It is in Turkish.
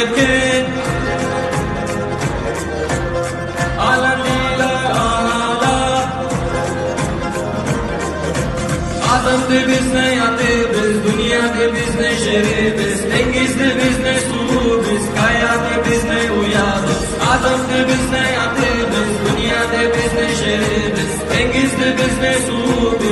yetkin Alem lider ağlar Adamdı biz ne yatı biz Dünyada biz ne şeri biz Dengizde biz ne sulu biz Kayada biz ne uyadı Adamdı biz ne yatı biz Dünyada biz ne şeri biz Dengizde biz ne sulu biz